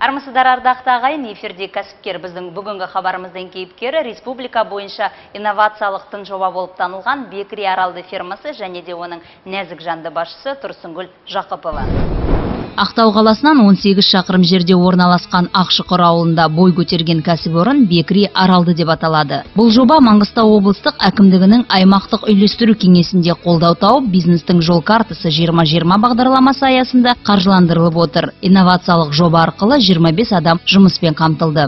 Армысыздар ардақты ағайын, эфирде кәсіпкер біздің бүгінгі хабарымыздың кейіпкері республика бойынша инновациялықтың жоба болып танылған Бекіре Аралды фермасы және де оның нәзік жанды басшысы Тұрсынгүл Жақыпова. Ақтау қаласынан 18 шақырым жерде орналасқан Ақшұқыр ауылында бой көтерген кәсіпорын Бекіре Аралды деп аталады. Бұл жоба Маңғыстау облыстық әкімдігінің аймақтық үйлестіру кеңесінде қолдау тауып, бизнестің жол картасы 2020 бағдарламасы аясында қаржыландырылып отыр. Инновациялық жоба арқылы 25 адам жұмыспен қамтылды.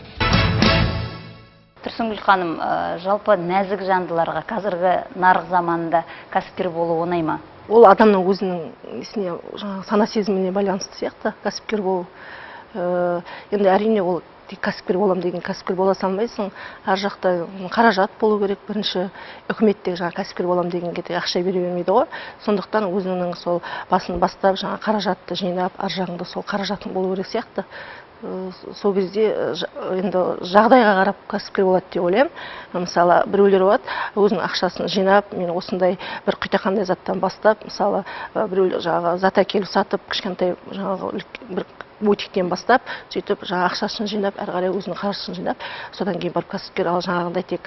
Тұрсынгүл ханым, жалпы нәзік жандыларға қазіргі нарық заманында кәсіпкер болу оңай ма? Ол адамның өзінің сана сезіміне байланысты сияқты кәсіпкер болу. Енді әрине ол кәсіпкер болам деген кәсіпкер бола салмайсың. Ар жақта қаражат болу керек. Бірінші үкіметтегі кәсіпкер болам дегенге де ақша бере бермейді ғой. Сондықтан өзінің сол басын бастап қаражатты жинап, ар жағында сол қаражатын болу керек сияқты. Сол кезде енді жағдайға қарап кәсіпкер болады деп ойлаймын. Мысалы, біреулер болады, өзінің ақшасын жинап, мен осындай бір құйтақандай заттан бастап, мысалы, біреулер зат әкеліп сатып, кішкентай бір бутиктен бастап, сөйтіп ақшасын жинап, әрі қарай өзінің қаржысын жинап, содан кейін барып кәсіпкер, ал жаңағындай тек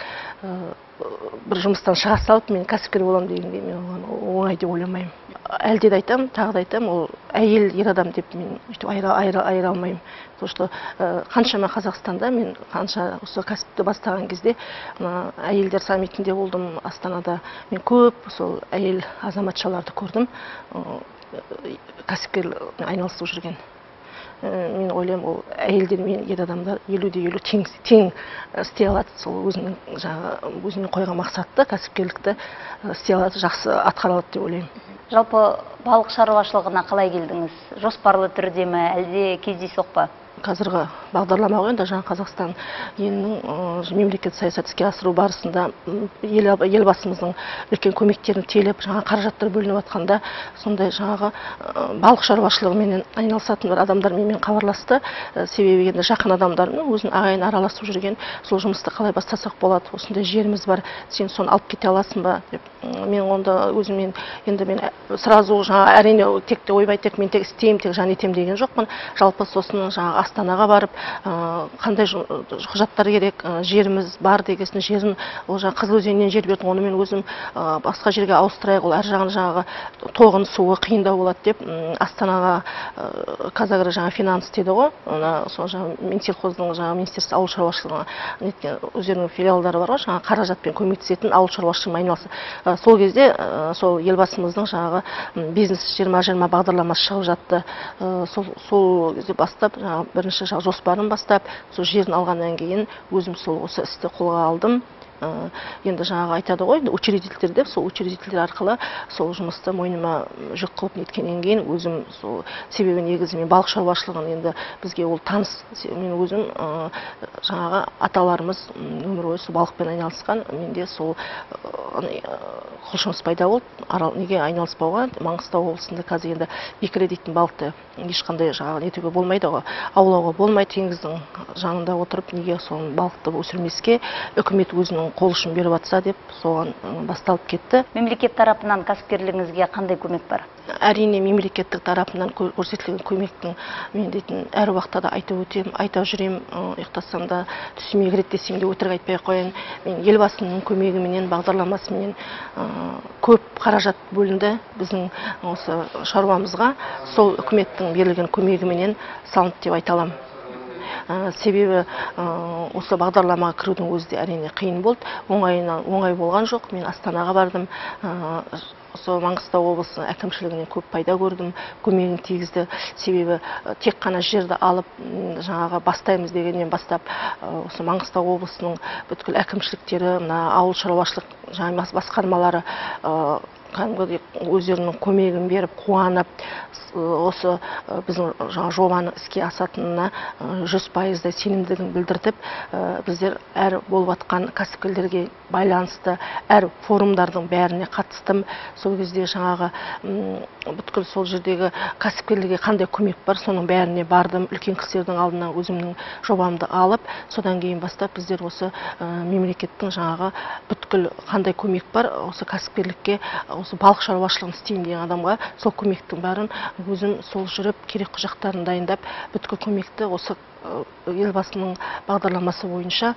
бір жұмыстан шыға салып, мен кәсіпкер болам дегенде мен оңай деп ойламаймын. Әлде де айтамын, тағы да айтамын, ол әйел, ер адам деп мен айыра алмаймын. Потому что қаншама Қазақстанда мен қанша осы кәсіпті бастаған кезде әйелдер саммитінде болдым Астанада. Мен көп сол әйел азаматшаларды көрдім, кәсіпкер айналысып жүрген. Мен ойлаймын, ол әйелдер мен ер адамдар 50-50 тең істей алады. Сол өзінің қойған мақсатты, кәсіпкерлікті істей алады, жақсы атқара алады деп ойлаймын. Жалпы балық шаруашылығына қалай келдіңіз? Жоспарлы түрде ме, әлде кездейсоқ па? Қазіргі бағдарлама ғой, енді Қазақстан елінің мемлекет саясат іске асыру барысында елбасымыздың үлкен көмектерін телеп, қаражаттар бөлініп жатқанда, сондай балық шаруашылығымен айналысатын бір адамдар менімен хабарласты. Себебі енді жақын адамдарының өзінің ағайын араласып жүрген, сол жұмысты қалай бастасақ болады, осындай жеріміз бар, сен соны алып кете аласың ба деп. Мен онда өзіммен енді мен сразу әрине тек ойбай тек мен тек істеймін, тек жан етем деген жоқпын. Жалпы сосын Астанаға барып, қандай құжаттар керек, жеріміз бар дегесін, жерін ол Қызыл өзенінен жер берді, оны мен өзім басқа жерге ауыстырайық, ол әр жағын тоғын суы қиындау болады деп Астанаға Қазагро финанс деді ғой, сол Минсельхоздың Министерство ауыл шаруашылығына өздерінің филиалдары бар ғой, қаражатпен көмектесетін ауыл шаруашылығымен айналысы. Сол кезде сол елбасымыздың бизнес 2020 бағдарламасы шығып жатты. Сол кезде бастап бірінші жоспарын бастап, сол жерін алғаннан кейін өзім сол осы істі қолға алдым. Енді айтады ғой, учредитель деп, сол учредитель арқылы сол жұмысты мойныма жүк қылып неткеннен кейін өзім сол себебі негізі мен балық шаруашылығын енді бізге ол таныс, мен өзім аталарымыз өмір бойы сол балықпен айналысқан, менде сол құлшыныс пайда болды. Неге айналыспауға? Маңғыстау облысында қазір енді бекіре дейтін балықты ешқандай нетуге болмайды ғой, аулауға болмайды, теңіздің жанында отырып, неге сол балықты өсірмеске үкімет өзінің қол ұшын беріп жатса деп соған басталып кетті. Мемлекет тарапынан кәсіпкерлігіңізге қандай көмек бар? Әрине мемлекеттік тарапынан көрсетілген көмектің мен дейтін әр уақытта да айта жүрем, ұйықтасам да түсіме кіреді десем де өтірік айтпай қояйын. Мен елбасының көмегіменен, бағдарламасымен көп қаражат бөлінді біздің осы шаруамызға, сол үкіметтің берілген көмегіменен салынды деп айта аламын. Себебі осы бағдарламаға кірудің өзі де әрине қиын болды. Оңай болған жоқ. Мен Астанаға бардым. Осы Маңғыстау облысының әкімшілігінен көп пайда көрдім, көмегін тигізді. Себебі тек қана жерді алып, бастаймыз дегеннен бастап, осы Маңғыстау облысының бүткіл әкімшіліктері, ауыл шаруашылық басқармалары өздерінің көмегін беріп, қуанып, осы біздің жобаны іске асатынына 100% сенімдігін білдіртіп, біздер әр болып атқан кәсіпкерлерге байланысты әр форумдардың бәріне қатыстым. Сол кезде бүткіл сол жердегі кәсіпкерлерге қандай көмек бар, соның бәріне бардым. Үлкен кісілердің алдынан өзімнің жобамды алып, содан кейін бастап біздер осы мемлекеттің бүткіл қандай көмек бар, осы кәсіпкерлікке осы балық шаруашылығын істеймін деген адамға сол көмектің бәрін өзім сол жүріп керек құжаттарын дайындап бүткіл көмекті осы елбасының бағдарламасы бойынша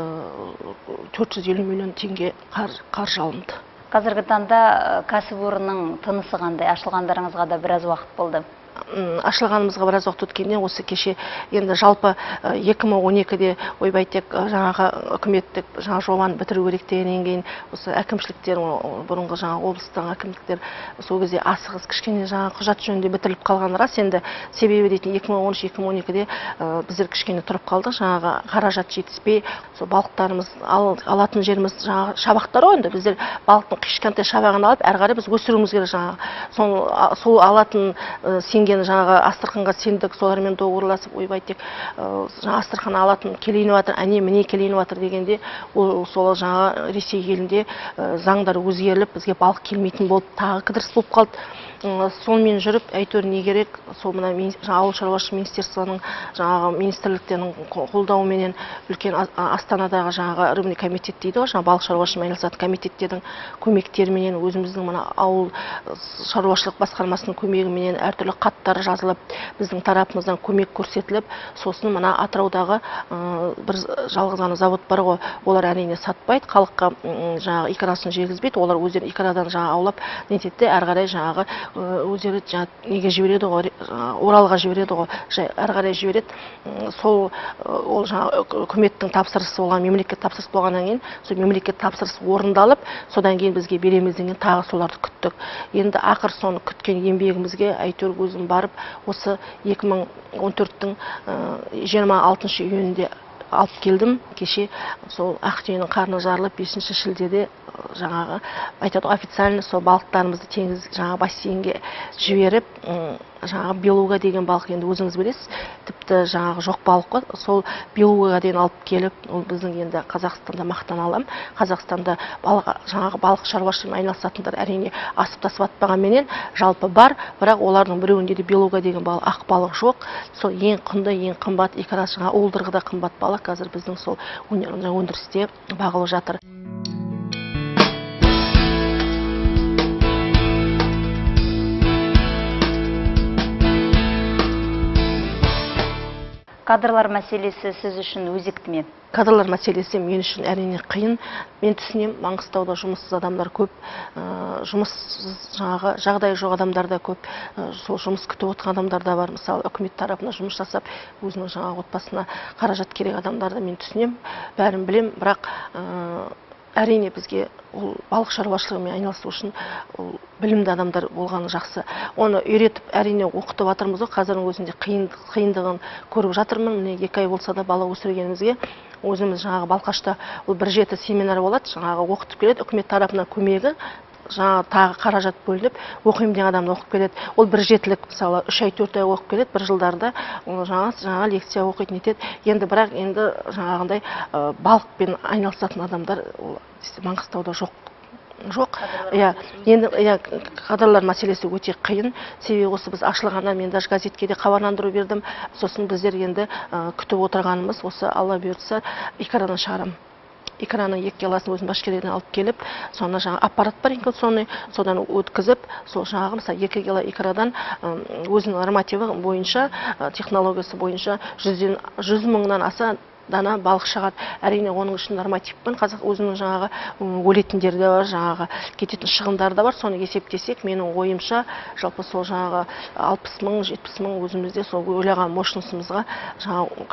450 миллион теңге қаржы алынды. Қазіргі таңда кәсіпорынның тынысы қандай? Ашылғандарыңызға да біраз уақыт болды. Ашылғанымызға біраз уақыт өткеннен осы кеше енді жалпы 2012-де ойбайтек жаңағы үкіметтік жаңа жобаны бітіру керек дегеннен кейін осы әкімшіліктер, бұрынғы жаңа облыстың әкімдіктер сол кезде асығыс кішкене жаңа құжат жөнінде бітіріліп қалған рас. Енді себебі дейтін 2013-2012-де біздер кішкене тұрып қалдық, жаңағы қаражат жетіспей, сол балықтарымыз алатын жеріміз жаңағы шабақтар ғой, енді біздер балықтың кішкентай шабағын алып, әрі қарай біз өсіруіміз керек жаңағы. Сол алатын жаңағы Астраханға сендік, солармен доғырласып, ойбайтек Астрахан алатын келейініп жатыр, міне келейініп жатыр дегенде, ол сол жаңағы Ресей елінде заңдар өзгеріліп, бізге балық келмейтін болып, тағы кідіріс болып қалды. Сонымен жүріп, әйтеуір не керек, сол мына ауыл шаруашылығы министерствоның жаңағы министрліктерінің қолдауыменен үлкен Астанадағы жаңағы рыбный комитет дейді ғой, жаңағы балық шаруашылығымен айналысатын комитеттердің көмектеріменен, өзіміздің мына ауыл шаруашылық басқармасының көмегіменен әртүрлі хаттар жазылып, біздің тарапымыздан көмек көрсетіліп, сосын мына Атыраудағы бір жалғыз ғана завод бар ғой, олар әрине сатпайды, халыққа жаңағы икарасын жегізбейді, олар өздері икарадан жаңағы аулап нетеді, әрі қарай жаңағы өздері неге жібереді ғой, Оралға жібереді ғой, әрі қарай жібереді. Сол ол жаңағы үкіметтің тапсырысы болған, мемлекет тапсырысы болғаннан кейін, сол мемлекет тапсырысы орындалып, содан кейін бізге береміз деген тағы соларды күттік. Енді ақыр соны күткен еңбегімізге әйтеуір өзім барып, осы 2014-тің 26 июнінде алып келдім. Кеше сол Ақтүйенің қарны жарылып 5 шілдеде жаңағы айтады официально сол балықтарымызды теңіз жаңағы бассейнге жіберіп, жаңағы белуга деген балық, енді өзіңіз білесіз, тіпті жаңағы жоқ балық қой, сол белугаға дейін алып келіп, ол біздің енді Қазақстанда мақтан алам. Қазақстанда жаңағы балық шаруашылығымен айналысатындар әрине асып тасып атпағанменен жалпы бар, бірақ олардың біреуінде де белуга деген балық, ақ балық жоқ. Сол ең құнды, ең қымбат икарасы жаңағы уылдырығы да қымбат балық қазір біздің сол өндірісте бағылып жатыр. Кадрлар мәселесі сіз үшін өзекті ме? Кадрлар мәселесі мен үшін әрине қиын. Мен түсінем, Маңғыстауда жұмыссыз адамдар көп, жұмыссыз жаңағы жағдайы жоқ адамдар да көп, сол жұмыс күтіп отырған адамдар да бар. Мысалы, үкімет тарапына жұмыс жасап, өзінің жаңағы отбасына қаражат керек адамдарды мен түсінем, бәрін білем, бірақ әрине бізге балық шаруашылығымен айналысу үшін білімді адамдар болғаны жақсы. Оны үйретіп, әрине оқытып жатырмыз ғой, қазірдің өзінде қиындығын көріп жатырмын. Міне 2 ай болса да бала өсіргенімізге, өзіміз жаңағы Балқашта бір жеті семинар болады, жаңағы оқытып келеді, үкімет тарапынан көмегі, жаңа тағы қаражат бөлініп, оқимын деген адамды оқып келеді. Ол бір жетілік, мысалы 3 ай 4 ай оқып келеді, бір жылдарда жаңа лекция оқитын етеді. Енді бірақ енді жаңағындай балықпен айналысатын адамдар Маңғыстауда жоқ. Енді кадрлар мәселесі өте қиын. Себебі осы біз ашылғаннан мен даже газетке де хабарландыру бердім. Сосын біздер енді күтіп отырғанымыз осы Алла бұйыртса икарадан шығарам. Икараның 2 келасын өзім Башкириядан алып келіп, соны жаңа аппарат бар инкубационный, содан өткізіп, сол жаңағы мысалы 2 кило икарадан өзінің нормативі бойынша, технологиясы бойынша 100 мыңнан аса дана балық шығады. Әрине оның үшін нормативпен қазақ өзінің жаңағы өлетіндер де бар, жаңағы кететін шығындар да бар. Соны есептесек, менің ойымша жалпы сол жаңағы 60 мың, 70 мың өзімізде сол ойлаған мощностымызға, жаңағы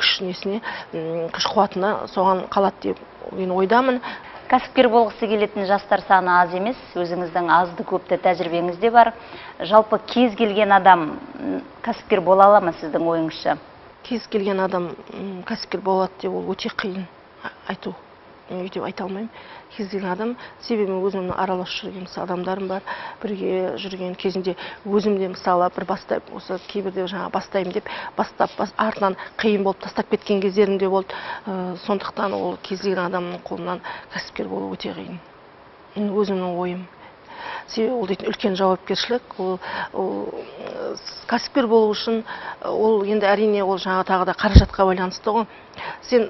күш қуатына соған қалады деп ойдамын. Кәсіпкер болғысы келетін жастар саны аз емес, өзіңіздің азды көпті тәжірибеңіз де бар. Жалпы кез келген адам кәсіпкер бола ала ма сіздің ойыңызша? Кез келген адам кәсіпкер болады деп ол өте қиын айту. Өйтіп айта алмаймын. Кез келген адам, себебі өзімнің араласып жүрген адамдарым бар, бірге жүрген кезінде өзімде мысалы бір бастап, осы кейбірде жаңа бастаймын деп бастап, артынан қиын болып тастап кеткен кездерім де болды. Сондықтан ол кез келген адамның қолынан кәсіпкер болу өте қиын. Өзімнің ойым. Себебі ол дейтін үлкен жауапкершілік, ол кәсіпкер болу үшін, ол енді әрине ол жаңа тағы да қаражатқа байланысты ғой. Сен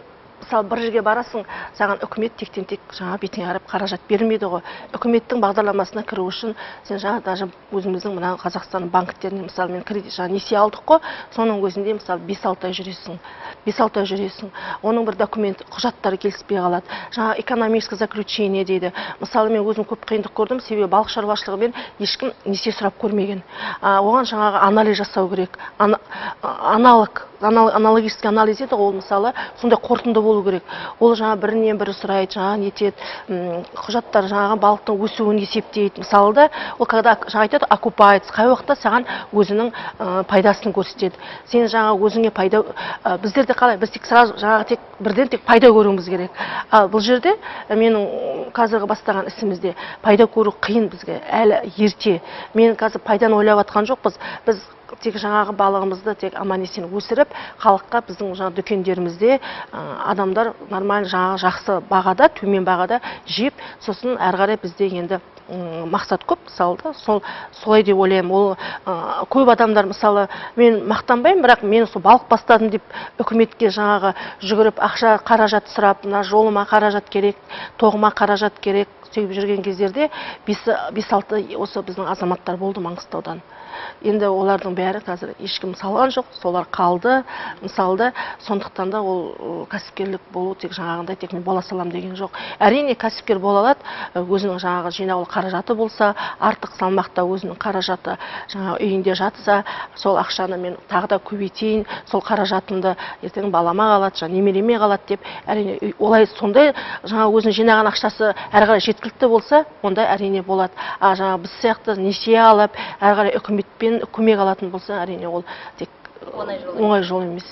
мысалы бір жерге барасың, саған үкімет тектен тек жаңа бетіңе қарап қаражат бермейді ғой. Үкіметтің бағдарламасына кіру үшін сен жаңа даже өзіміздің мына Қазақстан банктеріне мысалы мен кредит жаңа несие алдық қой, соның өзінде мысалы 5-6 ай жүресің. 5-6 ай жүресің. Оның бір документ құжаттары келіспей қалады. Жаңа экономическое заключение дейді. Мысалы мен өзім көп қиындық көрдім, себебі балық шаруашылығымен ешкім несие сұрап көрмеген. Оған жаңағы анализ жасау керек. Аналогический анализ еді, ол мысалы сондай қорытынды болу керек. Ол жаңа бірінен бірі сұрайды, жаңа нетеді, құжаттар жаңағы балықтың өсуін есептейді. Мысалы да, ол когда жаңа айтады, окупается, қай уақытта саған өзінің пайдасын көрсетеді. Сен жаңа өзіңе пайда, біздерде қалай, біз тек сразу жаңағы тек бірден тек пайда көруіміз керек. Ал бұл жерде менің қазіргі бастаған ісімізде пайда көру қиын бізге, әлі ерте. Мен қазір пайданы ойлап жатқан жоқпыз. Біз тек жаңағы балығымызды тек аман-есен өсіріп, халыққа біздің жаңа дүкендерімізде адамдар нормально жаңағы жақсы бағада, төмен бағада жеп, сосын әрі қарай бізде енді мақсат көп, мысалы да, солай деп ойлаймын. Ол көп адамдар мысалы мен мақтанбаймын, бірақ мен сол балық бастадым деп үкіметке жаңағы жүгіріп ақша қаражат сұрап, мына жолыма қаражат керек, тоғыма қаражат керек сөйтіп жүрген кездерде 5-6 осы біздің азаматтар болды Маңғыстаудан. Енді олардың бәрі қазір ешкім салған жоқ, солар қалды. Мысалы, сондықтан да ол кәсіпкерлік болу тек жаңағындай тек мен бола салам деген жоқ. Әрине кәсіпкер бола алады, өзінің жаңағы жинаулы қаражаты болса, артық салмақта өзінің қаражаты жаңа үйінде жатса, сол ақшаны мен тағы да көбейтейін, сол қаражатымды ертең балама қалады, жаңа немереме қалады деп, әрине олай сондай жаңа өзінің жинаған ақшасы әрі қарай жеткілікті болса, онда әрине болады. Жаңа біз сияқты несие алып, әрі қарай үкіметпен көмек алатын болса, әрине ол тек оңай жол емес.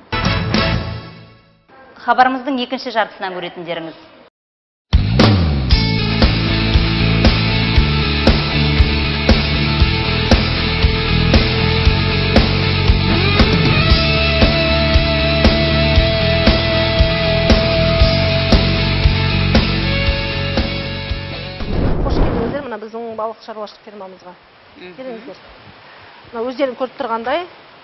Хабарымыздың екінші жартысынан көретіндеріңіз. Қош келдіңіздер мына біздің балық шаруашылық фермамызға. Келіңіздер. Өздерің көріп тұрғандай,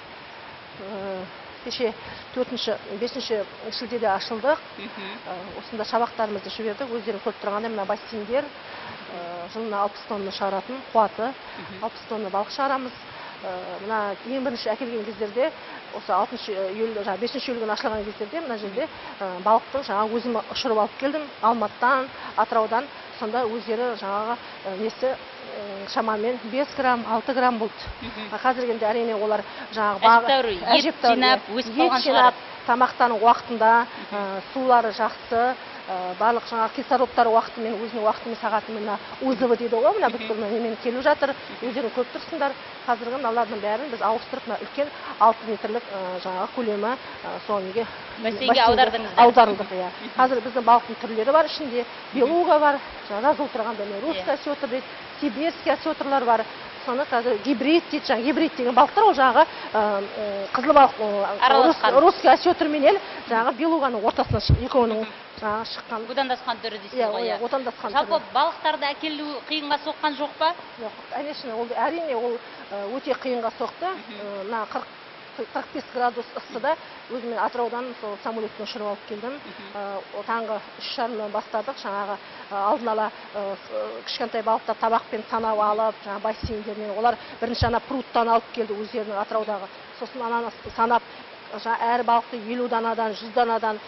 кеше 4-5 шілдеде ашылдық. Осында шабақтарымызды жібердік. Өздерің көріп тұрғандай мына бассейндер жылына 60 тонна шығаратын қуаты, 60 тонна балық шығарамыз. Мына ең бірінші әкелген кездерде, осы 5 июль ашылған кездерде мына жерде балықтың жаңа өзім ұшырып алып келдім, Алматыдан, Атыраудан. Сонда өздері жаңағы несі шамамен 5 грамм, 6 грамм болды. Қазіргенде әрине олар жаңағы ет жинап, өсіп қалған шығар. Тамақтану уақытында, сулары жақсы, барлық жаңа кислородтары уақытымен, өзінің уақытымен сағатымен УЗВ дейді ғой, мына бүткіл немен келу жатыр. Өздерің көріп тұрсыңдар. Қазіргі мыналардың бәрін біз ауыстырып, үлкен 6 метрлік жаңағы көлемі сол неге бассейнге аударылдық. Қазір біздің балықтың түрлері бар, ішінде белуга бар, жазылып тұрғанда русский осетр дейді, сибирский осетрлар бар. Соны қазір гибрид дейді, гибрид деген балықтар, ол жаңағы қызыл балық русский осетр менен жаңағы белуганың ортасынан екеуінің жаңағы шыққан. Будандасқан түрі дейсіз ғой. Будандасқан түрі. Жалпы балықтарды әкелу қиынға соққан жоқ па? Жоқ, әрине ол өте қиынға соқты. 45 градус ыстыда өзімен Атыраудан самолетпен ұшырып алып келдім. Таңғы 3:30-нан бастадық. Жаңағы алдын ала кішкентай балықтар табақпен санап алып, жаңағы бассейндерінен олар бірінші пруттан алып келді өздерінің Атыраудағы. Сосын ананы санап әр балықты 50 данадан, 100 данадан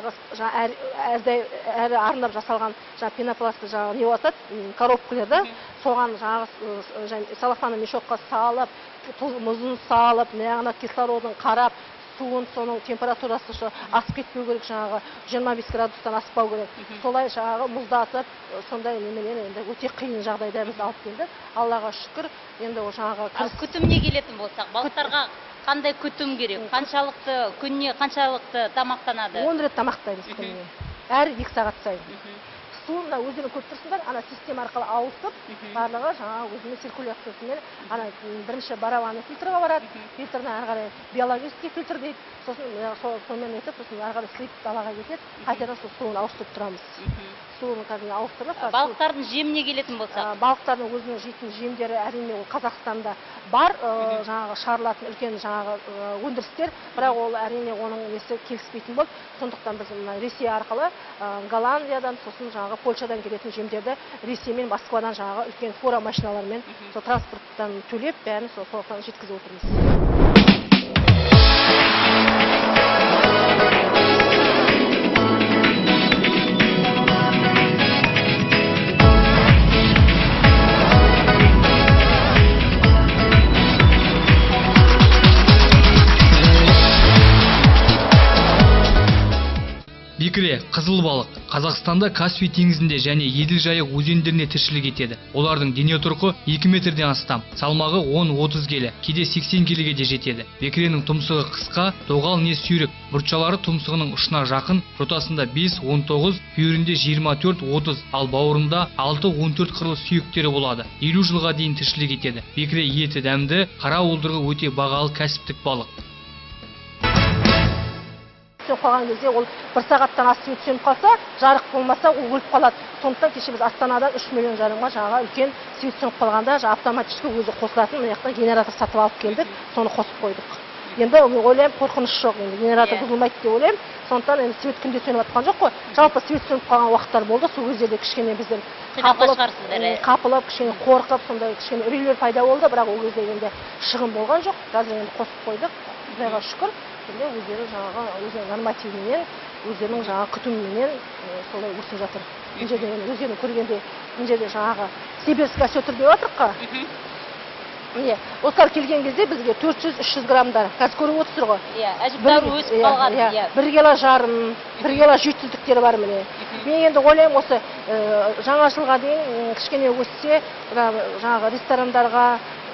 әрі арнап жасалған пенопласты не болады, коробкалерді соған салафаны мешокқа салып, мұзын салып, мына кислородын қарап, суын, соның температурасы асып кетпеу керек, 25 градустан аспау керек. Солай мұздатып, сондай неменен енді өте қиын жағдайда біз алып келдік. Аллаға шүкір, енді ол күтіміне келетін болсақ, балықтарға қандай күтім керек? Қаншалықты күніне қаншалықты тамақтанады? 10 рет тамақтаймыз күніне. Әр 2 сағат сайын. Суын өздерің көріп тұрсыңдар, система арқылы ауысып, барлығы өзінің циркуляциясымен бірінші барабаны фильтрға барады, фильтрден әрі қарай биологический фильтр дейді, сосын сонымен етіп, сосын әрі қарай слип далаға кетеді, қайтадан суын ауыстырып тұрамыз. суын қазір ауыстырып. Балықтардың жеміне келетін болсақ. Балықтардың өзінің жейтін жемдері әрине ол Қазақстанда бар, жаңағы шығарылатын үлкен жаңағы өндірістер, бірақ ол әрине оның несі келіспейтін болды. Сондықтан біз Ресей арқылы Голландиядан, сосын жаңағы Польшадан келетін жемдерді Ресей мен Москвадан жаңағы үлкен фура машиналармен сол транспорттан төлеп, бәрін сол толықтан жеткізіп отырмыз. Бекіре, қызыл балық Қазақстанда Каспий теңізінде және Еділ-Жайық өзендеріне тіршілік етеді. Олардың дене тұрқы 2 метрден астам, салмағы 10-30 келі, кейде 80 келіге де жетеді. Бекіренің тұмсығы қысқа, доғал не сүйрік, бұртшалары тұмсығының ұшына жақын, жотасында 5-19, бүйірінде 24-30, ал бауырында 6-14 қырлы сүйектері болады. 50 жылға дейін тіршілік етеді. Бекіре еті дәмді, қара уылдырығы өте бағалы кәсіптік балық. Қалған кезде ол 1 сағаттан асып сөніп қалса, жарық болмаса ол өліп қалады. Сондықтан кеше біз Астанадан 3,5 миллион жаңа үлкен свет сөніп қалғанда автоматически өзі қосылатын мына жақта генератор сатып алып келдік, соны қосып қойдық. Енді ойлаймын қорқыныш жоқ, енді генератор бұзылмайды деп ойлаймын. Сондықтан енді свет күнде сөніп жатқан жоқ қой. Жалпы свет сөніп қалған уақыттар болды. Сол кездерде кішкене біздер қапылып, кішкене қорқып, сондай кішкене үрейлер пайда болды, бірақ ол кезде енді шығын болған жоқ. Қазір енді қосып қойдық. Құдайға шүкір. Өздері жаңағы өзінің нормативімен, өздерінің жаңағы күтімімен солай өсіп жатыр. Мына жерде өздерін көргенде, мына жерде жаңағы сибирский осетр деп отырық қой. Міне, осылар келген кезде бізге 400-300 граммдар. Қазір көріп отырсыздар ғой. Иә, әжептәуір өсіп қалған. 1,5 кило, 1 кило жетістіктері бар міне. Мен енді ойлаймын осы жаңа жылға дейін кішкене өссе, жаңағы ресторандарға,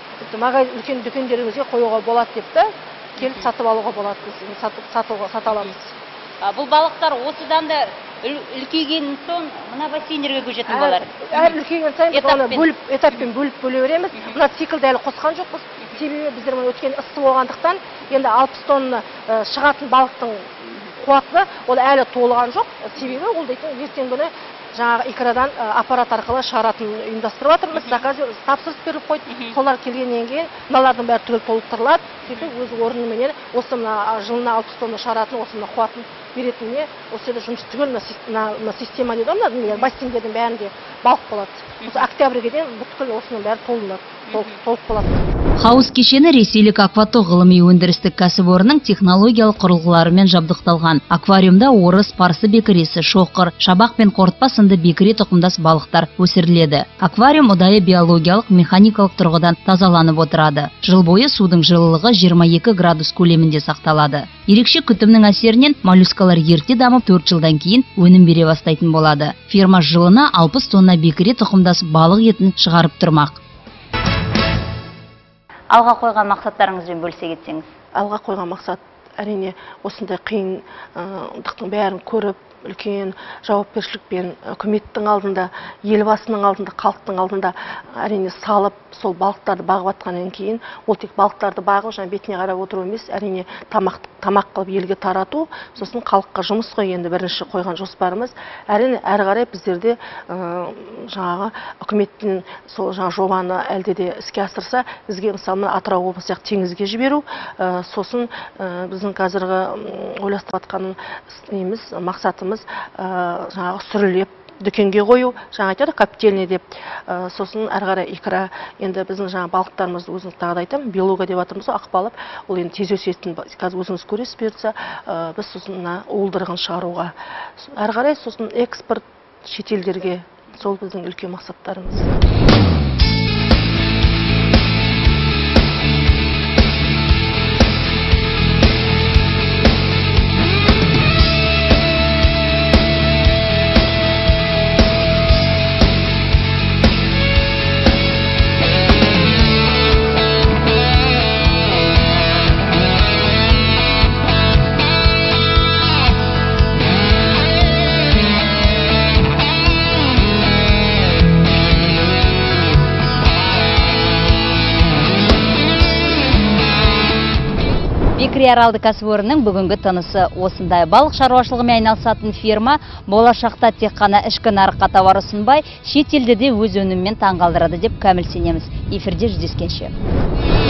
үлкен дүкендерімізге қоюға болады деп та. Келіп сатып алуға болады, сата аламыз. Бұл балықтар осыдан да үлкейген соң мына бассейндерге көшетін болар. Әр үлкейген сайын біз оны этаппен бөліп береміз. Мына циклді әлі қосқан жоқпыз. Себебі біздер өткен ыссы болғандықтан енді 60 тонна шығатын балықтың қуаты ол әлі толған жоқ. Себебі ол дейтін ертең күні жаңағы икрадан аппарат арқылы шығаратын ұйымдастырып жатырмыз. Заказ тапсырыс беріп қойдық. Солар келгеннен кейін мыналардың бәрі түгел толықтырылады. Сөйтіп өз орныменен осы мына жылына 60 тонна шығаратын осы мына қуатын беретініне осы жерде жұмыс түгел мына система дейді ғой, бассейндердің бәрінде балық болады. Осы октябрьге дейін бүткіл осының бәрі толып болады. Хауыз кешені ресейлік акваток ғылыми өндірістік кәсіпорынның технологиялық құрылғыларымен жабдықталған. Аквариумда орыс, парсы бекіресі, шоқыр, шабақ пен қортпа сынды бекіре тұқымдас балықтар өсіріледі. Аквариум ұдайы биологиялық, механикалық тұрғыдан тазаланып отырады. Жыл бойы судың жылылығы 22 градус көлемінде сақталады. Ерекше күтімнің әсерінен моллюскалар ерте дамып 4 жылдан кейін өнім бере бастайтын болады. Ферма жылына 60 тонна бекіре тұқымдас балық етін шығарып тұрмақ. Алға қойған мақсаттарыңызбен бөлісе кетсеңіз. Алға қойған мақсат әрине осындай қиындықтың бәрін көріп, үлкен жауапкершілікпен үкіметтің алдында, елбасының алдында, халықтың алдында әрине салып, сол балықтарды бағып атқаннан кейін, ол тек балықтарды бағып, жаңа бетіне қарап отыру емес, әрине тамақ қылып елге тарату, сосын халыққа жұмыс қой енді бірінші қойған жоспарымыз. Әрине әрі қарай біздерде жаңағы үкіметтің сол жаңа жобаны әлде де іске асырса, бізге мысалы Атырау облысы сияқты теңізге жіберу, сосын біздің қазіргі ойластырып жатқан мақсатымыз жаңағы сүрілеп дүкенге қою, жаңа айтады коптильня деп, сосын әрі қарай икра, енді біздің жаңа балықтарымыз өзіңіз тағы да айтамын, белуга деп жатырмыз, ақбалық, ол енді тез өсетін, қазір өзіңіз көресіз берсе, біз сосын уылдырығын шығаруға, әрі қарай сосын экспорт шетелдерге, сол біздің үлкен мақсаттарымыз. Бекіре аралды кәсіпорынның бүгінгі тынысы осындай. Балық шаруашылығымен айналысатын фирма болашақта тек қана ішкі нарыққа тауар ұсынбай, шет елде де өз өнімімен таңғалдырады деп кәміл сенеміз. Эфирде жүздескенше.